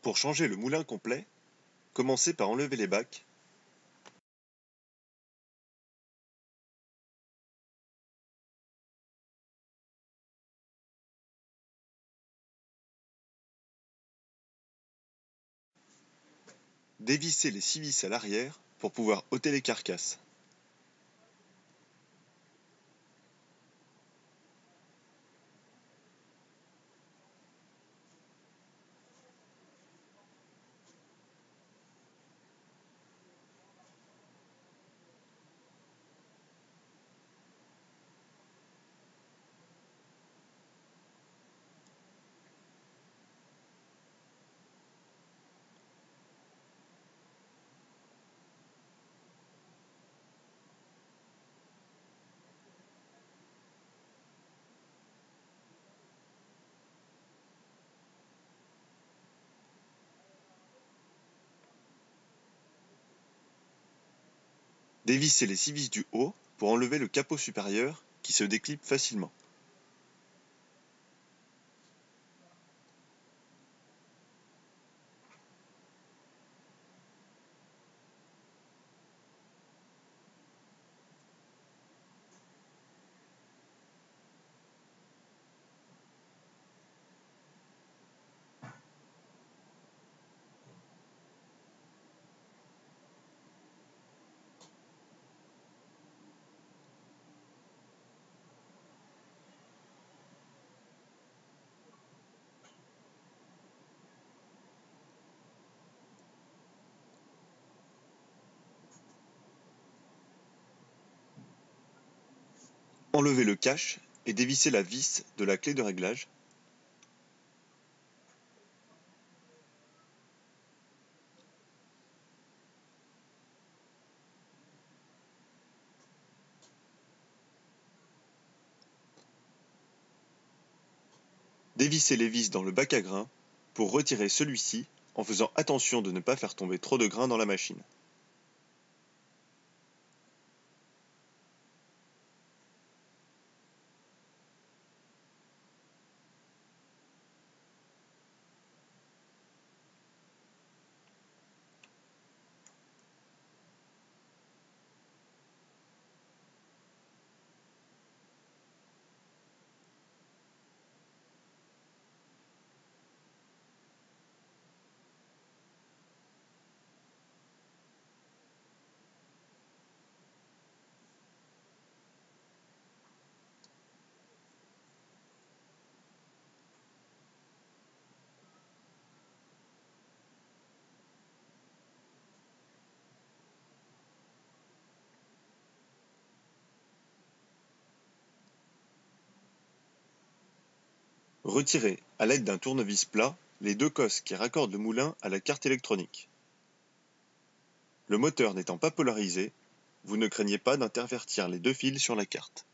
Pour changer le moulin complet, commencez par enlever les bacs. Dévissez les 6 vis à l'arrière pour pouvoir ôter les carcasses. Dévissez les 6 vis du haut pour enlever le capot supérieur qui se déclipe facilement. Enlevez le cache et dévissez la vis de la clé de réglage. Dévissez les vis dans le bac à grains pour retirer celui-ci en faisant attention de ne pas faire tomber trop de grains dans la machine. Retirez, à l'aide d'un tournevis plat, les 2 cosses qui raccordent le moulin à la carte électronique. Le moteur n'étant pas polarisé, vous ne craignez pas d'intervertir les 2 fils sur la carte.